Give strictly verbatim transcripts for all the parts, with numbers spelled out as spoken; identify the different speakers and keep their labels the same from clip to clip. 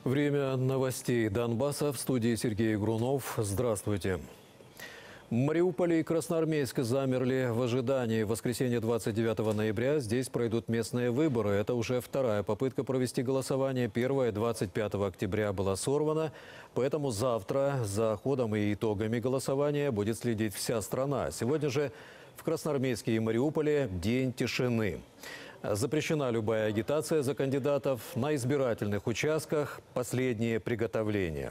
Speaker 1: Время новостей Донбасса. В студии Сергей Грунов. Здравствуйте. Мариуполь и Красноармейск замерли в ожидании. В воскресенье двадцать девятого ноября здесь пройдут местные выборы. Это уже вторая попытка провести голосование. Первая двадцать пятого октября была сорвана. Поэтому завтра за ходом и итогами голосования будет следить вся страна. Сегодня же в Красноармейске и Мариуполе день тишины. Запрещена любая агитация за кандидатов. На избирательных участках последние приготовления.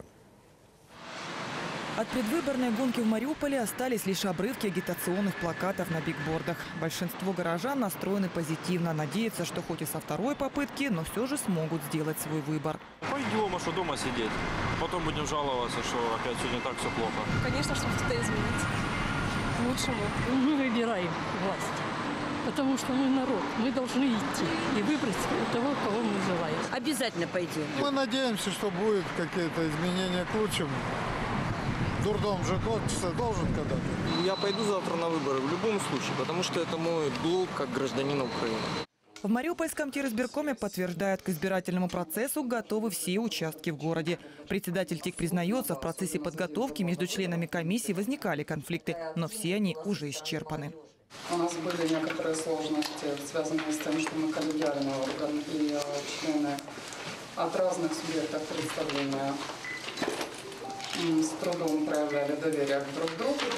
Speaker 2: От предвыборной гонки в Мариуполе остались лишь обрывки агитационных плакатов на бигбордах. Большинство горожан настроены позитивно. Надеются, что хоть и со второй попытки, но все же смогут сделать свой выбор.
Speaker 3: Пойдем, а что дома сидеть? Потом будем жаловаться, что опять сегодня так все плохо.
Speaker 4: Конечно, чтобы что-то изменить к лучшему.
Speaker 5: Мы выбираем власть, потому что мы народ. Мы должны идти и выбрать того, кого мы желаем.
Speaker 6: Обязательно пойдем.
Speaker 7: Мы надеемся, что будут какие-то изменения к лучшему. Дурдом же кончится должен когда-то.
Speaker 3: Я пойду завтра на выборы в любом случае, потому что это мой долг как гражданина Украины.
Speaker 2: В Мариупольском тиризбиркоме подтверждают, к избирательному процессу готовы все участки в городе. Председатель ТИК признается, в процессе подготовки между членами комиссии возникали конфликты, но все они уже исчерпаны.
Speaker 8: У нас были некоторые сложности, связанные с тем, что мы коллегиальный орган и члены от разных субъектов представления с трудом проявляли доверие друг к другу.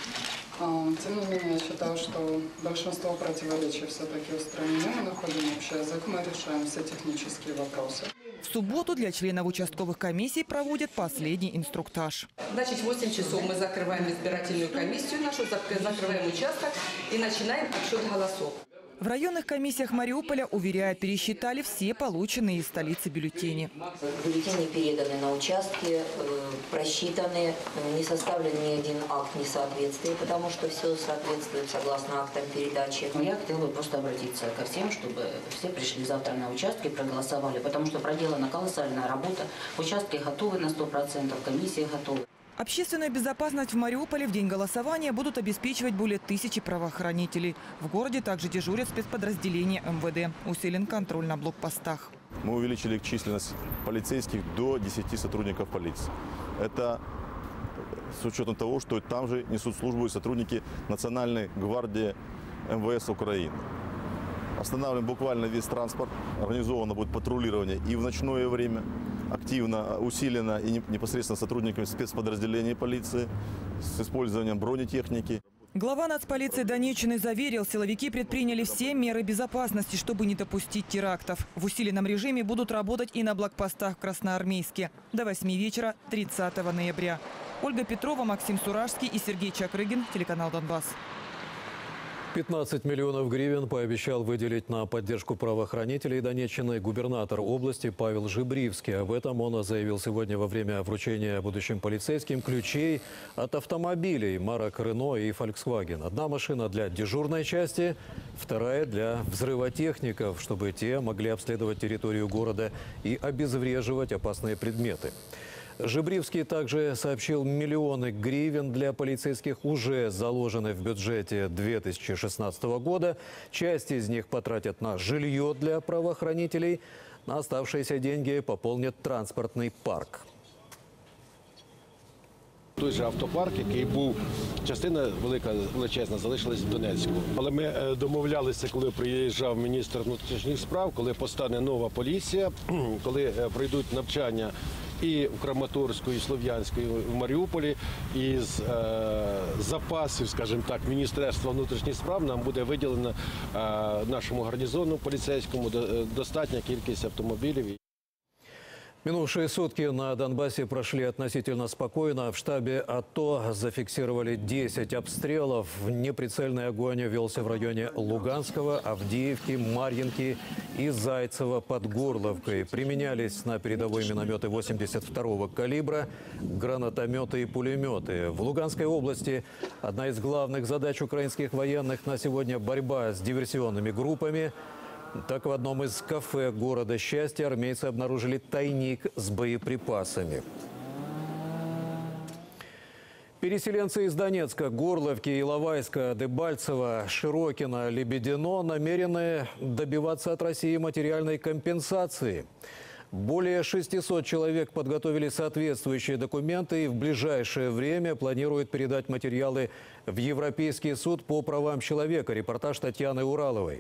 Speaker 8: Тем не менее, я считаю, что большинство противоречий все-таки устранены. Мы находим общий язык, мы решаем все технические вопросы.
Speaker 2: В субботу для членов участковых комиссий проводят последний инструктаж.
Speaker 9: Значит, в восемь часов мы закрываем избирательную комиссию нашу, закрываем участок и начинаем отсчет голосов.
Speaker 2: В районных комиссиях Мариуполя, уверяют, пересчитали все полученные из столицы бюллетени.
Speaker 6: Бюллетени переданы на участки, просчитаны, не составлен ни один акт несоответствия, потому что все соответствует согласно актам передачи. Я хотела бы просто обратиться ко всем, чтобы все пришли завтра на участки и проголосовали, потому что проделана колоссальная работа. Участки готовы на сто процентов, комиссии готовы.
Speaker 2: Общественную безопасность в Мариуполе в день голосования будут обеспечивать более тысячи правоохранителей. В городе также дежурят спецподразделения эм вэ дэ. Усилен контроль на блокпостах.
Speaker 10: Мы увеличили численность полицейских до десяти сотрудников полиции. Это с учетом того, что там же несут службу и сотрудники Национальной гвардии эм вэ эс Украины. Останавливаем буквально весь транспорт. Организовано будет патрулирование и в ночное время. Активно, усиленно и непосредственно сотрудниками спецподразделений полиции с использованием бронетехники.
Speaker 2: Глава нацполиции Донеччины заверил, силовики предприняли все меры безопасности, чтобы не допустить терактов. В усиленном режиме будут работать и на блокпостах в Красноармейске до восьми вечера тридцатого ноября. Ольга Петрова, Максим Суражский и Сергей Чакрыгин, телеканал «Донбасс».
Speaker 1: пятнадцать миллионов гривен пообещал выделить на поддержку правоохранителей Донеччины губернатор области Павел Жебривский. Об этом он заявил сегодня во время вручения будущим полицейским ключей от автомобилей марок Рено и Фольксваген. Одна машина для дежурной части, вторая для взрывотехников, чтобы те могли обследовать территорию города и обезвреживать опасные предметы. Жебривский также сообщил, миллионы гривен для полицейских уже заложены в бюджете две тысячи шестнадцатого года. Часть из них потратят на жилье для правоохранителей. На оставшиеся деньги пополнят транспортный парк.
Speaker 11: Той же автопарк, який був, частина велика, величезна, залишилась в Донецьку. Але ми домовлялися, коли приїжджав міністр внутрішніх справ, коли постане нова поліція, коли пройдуть навчання і в Краматорську, і Слов'янську, і в Маріуполі, із е, запасів, скажімо так, Міністерства внутрішніх справ нам буде виділено е, нашому гарнізону поліцейському достатня кількість автомобілів.
Speaker 1: Минувшие сутки на Донбассе прошли относительно спокойно. В штабе АТО зафиксировали десять обстрелов. Неприцельный огонь велся в районе Луганского, Авдеевки, Марьинки и Зайцева под Горловкой. Применялись на передовой минометы восемьдесят второго калибра, гранатометы и пулеметы. В Луганской области одна из главных задач украинских военных на сегодня – борьба с диверсионными группами. Так, в одном из кафе города Счастья армейцы обнаружили тайник с боеприпасами. Переселенцы из Донецка, Горловки, Иловайска, Дебальцева, Широкина, Лебедино намерены добиваться от России материальной компенсации. Более шестисот человек подготовили соответствующие документы и в ближайшее время планируют передать материалы в Европейский суд по правам человека. Репортаж Татьяны Ураловой.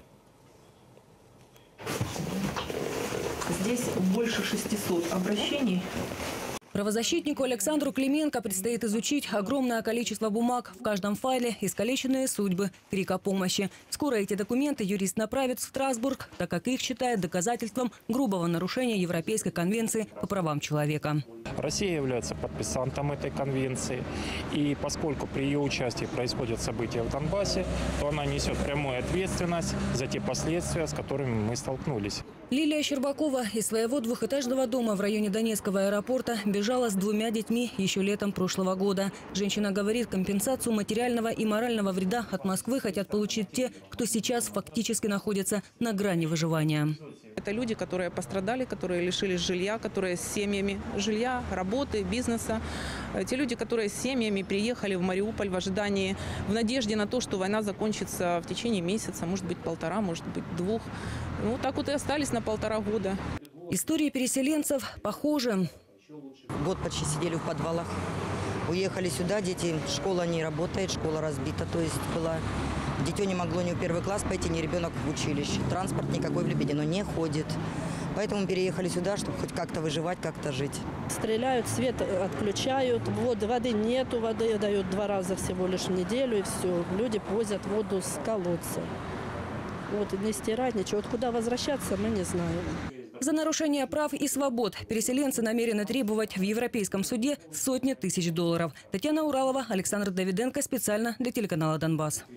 Speaker 2: Здесь больше шестисот обращений.
Speaker 12: Правозащитнику Александру Клименко предстоит изучить огромное количество бумаг. В каждом файле искалеченные судьбы, крик о помощи. Скоро эти документы юрист направит в Страсбург, так как их считает доказательством грубого нарушения Европейской конвенции по правам человека.
Speaker 13: Россия является подписантом этой конвенции. И поскольку при ее участии происходят события в Донбассе, то она несет прямую ответственность за те последствия, с которыми мы столкнулись.
Speaker 12: Лилия Щербакова из своего двухэтажного дома в районе Донецкого аэропорта бежала с двумя детьми еще летом прошлого года. Женщина говорит, компенсацию материального и морального вреда от Москвы хотят получить те, кто сейчас фактически находится на грани выживания.
Speaker 14: Это люди, которые пострадали, которые лишились жилья, которые с семьями жилья, работы, бизнеса. Те люди, которые с семьями приехали в Мариуполь в ожидании, в надежде на то, что война закончится в течение месяца, может быть полтора, может быть двух. Ну, так вот и остались на полтора года.
Speaker 12: Истории переселенцев похожи.
Speaker 15: Год почти сидели в подвалах. Уехали сюда, дети, школа не работает, школа разбита, то есть была. Дитё не могло ни в первый класс пойти, ни ребенок в училище. Транспорт никакой в Лебедино не ходит. Поэтому переехали сюда, чтобы хоть как-то выживать, как-то жить.
Speaker 16: Стреляют, свет отключают, воды, воды нету, воды дают два раза всего лишь в неделю, и все. Люди возят воду с колодца. Вот, не стирать, ничего. Вот куда возвращаться, мы не знаем.
Speaker 12: За нарушение прав и свобод переселенцы намерены требовать в Европейском суде сотни тысяч долларов. Татьяна Уралова, Александр Давиденко. Специально для телеканала «Донбасс».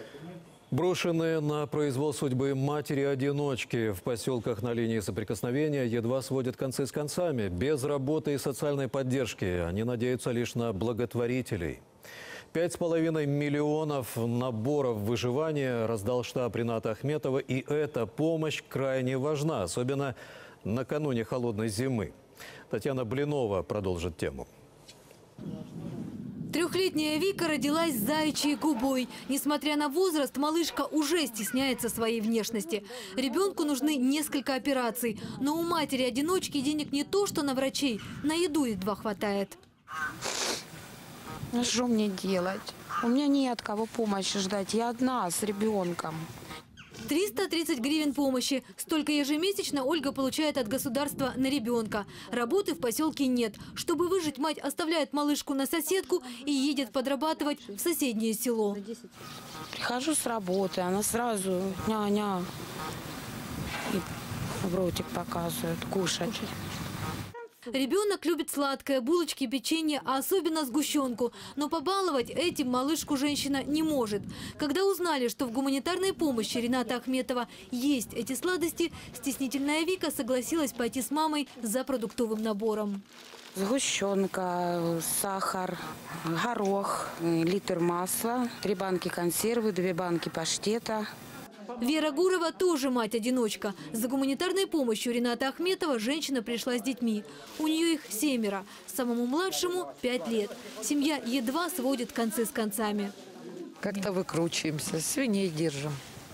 Speaker 1: Брошенные на произвол судьбы матери-одиночки в поселках на линии соприкосновения едва сводят концы с концами. Без работы и социальной поддержки они надеются лишь на благотворителей. Пять с половиной миллионов наборов выживания раздал штаб Рината Ахметова. И эта помощь крайне важна, особенно накануне холодной зимы. Татьяна Блинова продолжит тему.
Speaker 17: Трехлетняя Вика родилась с заячьей губой. Несмотря на возраст, малышка уже стесняется своей внешности. Ребенку нужны несколько операций. Но у матери-одиночки денег не то, что на врачей. На еду едва хватает.
Speaker 18: Ну что мне делать? У меня нет от кого помощи ждать. Я одна с ребенком.
Speaker 17: триста тридцать гривен помощи. Столько ежемесячно Ольга получает от государства на ребенка. Работы в поселке нет. Чтобы выжить, мать оставляет малышку на соседку и едет подрабатывать в соседнее село.
Speaker 18: Прихожу с работы, она сразу ня-ня. И в ротик показывает кушать.
Speaker 17: Ребенок любит сладкое, булочки, печенье, а особенно сгущенку. Но побаловать этим малышку женщина не может. Когда узнали, что в гуманитарной помощи Рината Ахметова есть эти сладости, стеснительная Вика согласилась пойти с мамой за продуктовым набором.
Speaker 18: Сгущенка, сахар, горох, литр масла, три банки консервы, две банки паштета.
Speaker 17: Вера Гурова тоже мать-одиночка. За гуманитарной помощью Рината Ахметова женщина пришла с детьми. У нее их семеро. Самому младшему пять лет. Семья едва сводит концы с концами.
Speaker 19: Как-то выкручиваемся, свиней держим.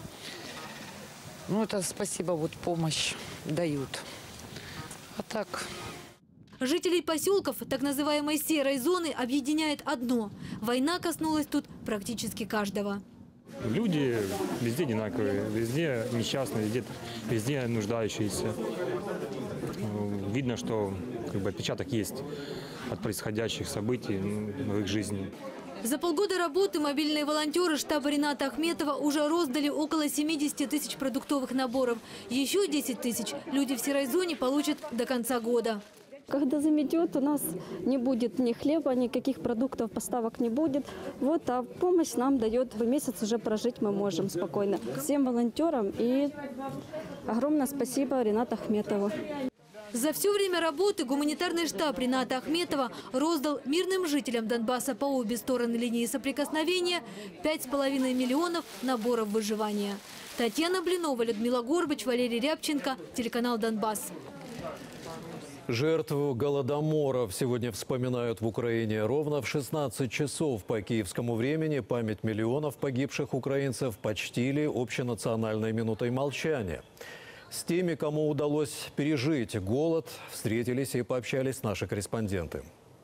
Speaker 19: Ну, это спасибо, вот помощь дают. А так...
Speaker 17: Жителей поселков так называемой серой зоны объединяет одно. Война коснулась тут практически каждого.
Speaker 13: Люди везде одинаковые, везде несчастные, везде, везде нуждающиеся. Видно, что как бы, отпечаток есть от происходящих событий в их жизни.
Speaker 17: За полгода работы мобильные волонтеры штаба Рината Ахметова уже роздали около семидесяти тысяч продуктовых наборов. Еще десять тысяч люди в серой зоне получат до конца года.
Speaker 16: Когда заметет, у нас не будет ни хлеба, никаких продуктов, поставок не будет. Вот, а помощь нам дает. В месяц уже прожить мы можем спокойно. Всем волонтерам и огромное спасибо Ринату Ахметову.
Speaker 17: За все время работы гуманитарный штаб Рината Ахметова роздал мирным жителям Донбасса по обе стороны линии соприкосновения пять с половиной миллионов наборов выживания. Татьяна Блинова, Людмила Горбач, Валерий Рябченко, телеканал «Донбасс».
Speaker 1: Жертву голодоморов сегодня вспоминают в Украине. Ровно в шестнадцать часов по киевскому времени память миллионов погибших украинцев почтили общенациональной минутой молчания. С теми, кому удалось пережить голод, встретились и пообщались наши корреспонденты.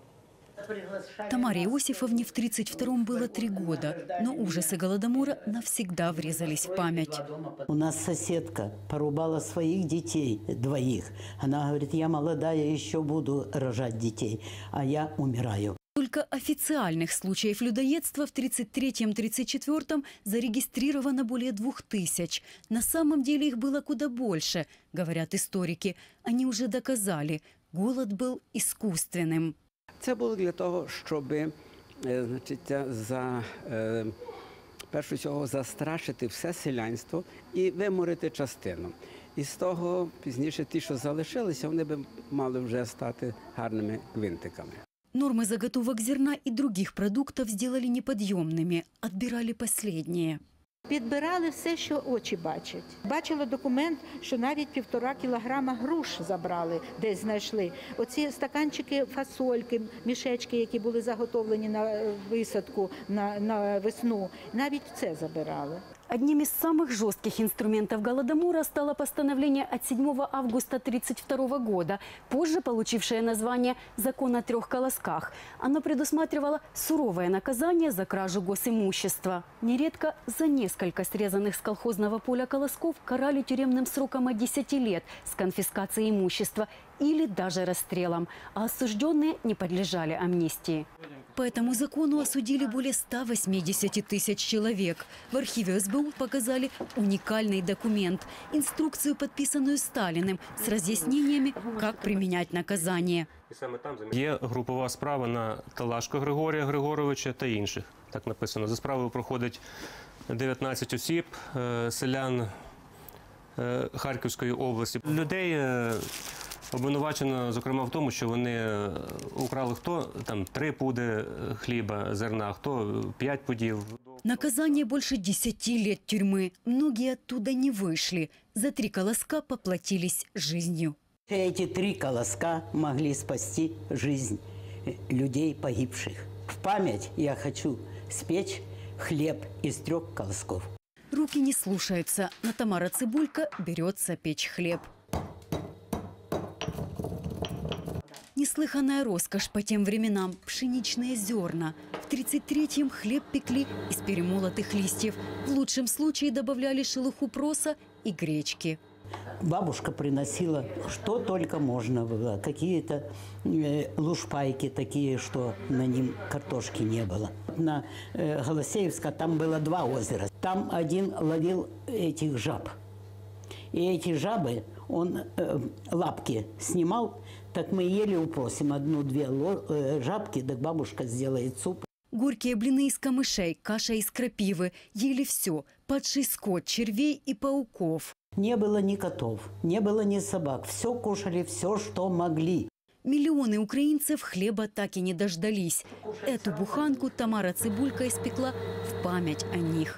Speaker 20: Тамаре Иосифовне в тридцать втором было три года, но ужасы Голодомора навсегда врезались в память.
Speaker 21: У нас соседка порубала своих детей, двоих. Она говорит, я молодая, еще буду рожать детей, а я умираю.
Speaker 20: Только официальных случаев людоедства в тридцать третьем — тридцать четвёртом зарегистрировано более двух тысяч. На самом деле их было куда больше, говорят историки. Они уже доказали, голод был искусственным.
Speaker 22: Це було для того, щоб, значить, за першу всього застрашити все селянство і виморити частину. І з того пізніше ті, що залишилися, вони б мали вже стати гарними гвинтиками.
Speaker 20: Нормы заготовок зерна и других продуктов сделали неподъемными, отбирали последние.
Speaker 23: Підбирали все, що очі бачать. Бачила документ, що навіть півтора кілограма груш забрали, десь знайшли. Оці стаканчики фасольки, мішечки, які були заготовлені на висадку, на, на весну, навіть це забирали.
Speaker 20: Одним из самых жестких инструментов Голодомора стало постановление от седьмого августа тридцать второго года, позже получившее название «Закон о трех колосках». Оно предусматривало суровое наказание за кражу госимущества. Нередко за несколько срезанных с колхозного поля колосков карали тюремным сроком от десяти лет с конфискацией имущества или даже расстрелом, а осужденные не подлежали амнистии. По этому закону осудили более ста восьмидесяти тысяч человек. В архиве эс бэ у показали уникальный документ – инструкцию, подписанную Сталиным, с разъяснениями, как применять наказание.
Speaker 24: Є групова справа на Талашко Григорія Григоровича та інших. Так написано. За справою проходить дев'ятнадцять осіб, селян Харківської області. Людей обвинувачено, зокрема, в тому, що вони украли хто там три пуди хліба, зерна, хто п'ять пудів.
Speaker 20: Наказание больше десяти лет тюрьмы. Многие оттуда не вышли. За три колоска поплатились жизнью.
Speaker 21: Эти три колоска могли спасти жизнь людей погибших. В память я хочу спечь хлеб из трех колосков.
Speaker 20: Руки не слушаются, но Тамара Цибулька берется печь хлеб. Неслыханная роскошь по тем временам – пшеничные зерна. В тридцать третьем хлеб пекли из перемолотых листьев. В лучшем случае добавляли шелуху проса и гречки.
Speaker 21: Бабушка приносила, что только можно было. Какие-то э, лушпайки такие, что на ним картошки не было. На э, Голосеевска там было два озера. Там один ловил этих жаб. И эти жабы, он э, лапки снимал, так мы ели, упросим одну-две э, жабки, так бабушка сделает суп.
Speaker 20: Горькие блины из камышей, каша из крапивы. Ели все – падший скот, червей и пауков.
Speaker 21: Не было ни котов, не было ни собак. Все кушали, все, что могли.
Speaker 20: Миллионы украинцев хлеба так и не дождались. Эту буханку Тамара Цибулька испекла в память о них.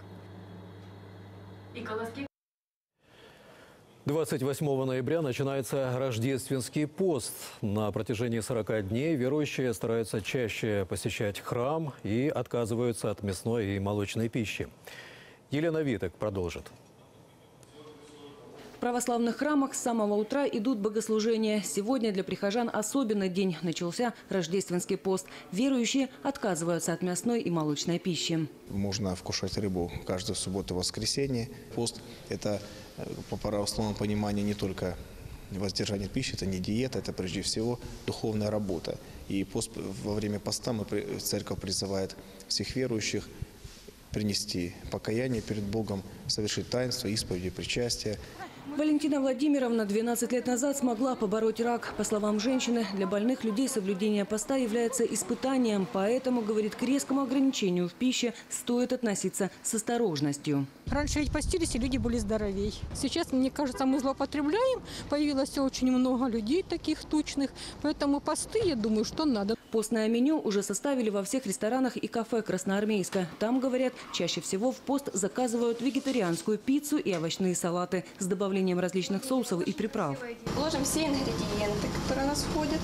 Speaker 1: двадцать восьмого ноября начинается рождественский пост. На протяжении сорока дней верующие стараются чаще посещать храм и отказываются от мясной и молочной пищи. Елена Виток продолжит.
Speaker 12: В православных храмах с самого утра идут богослужения. Сегодня для прихожан особенный день. Начался рождественский пост. Верующие отказываются от мясной и молочной пищи.
Speaker 25: Можно вкушать рыбу каждую субботу и воскресенье. Пост – это, по православному пониманию, не только воздержание пищи, это не диета, это прежде всего духовная работа. И пост, во время поста мы, церковь призывает всех верующих принести покаяние перед Богом, совершить таинство, исповеди, причастия.
Speaker 12: Валентина Владимировна двенадцать лет назад смогла побороть рак. По словам женщины, для больных людей соблюдение поста является испытанием. Поэтому, говорит, к резкому ограничению в пище стоит относиться с осторожностью.
Speaker 5: Раньше ведь постились, и люди были здоровей. Сейчас, мне кажется, мы злоупотребляем. Появилось очень много людей таких тучных. Поэтому посты, я думаю, что надо.
Speaker 12: Постное меню уже составили во всех ресторанах и кафе Красноармейска. Там, говорят, чаще всего в пост заказывают вегетарианскую пиццу и овощные салаты с добавлением различных соусов и приправ.
Speaker 4: Ложим все ингредиенты, которые у нас входят.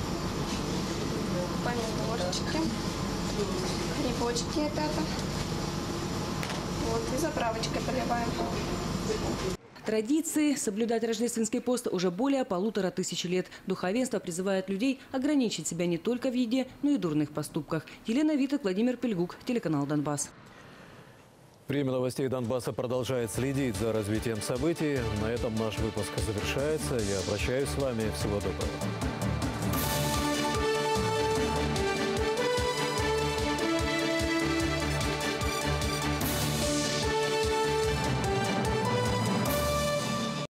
Speaker 4: Помидорчики, грибочки это. Вот, и заправочкой поливаем.
Speaker 12: Традиции соблюдать рождественский пост уже более полутора тысяч лет. Духовенство призывает людей ограничить себя не только в еде, но и дурных поступках. Елена Виток, Владимир Пельгук, телеканал «Донбасс».
Speaker 1: Время новостей Донбасса продолжает следить за развитием событий. На этом наш выпуск завершается. Я прощаюсь с вами. Всего доброго.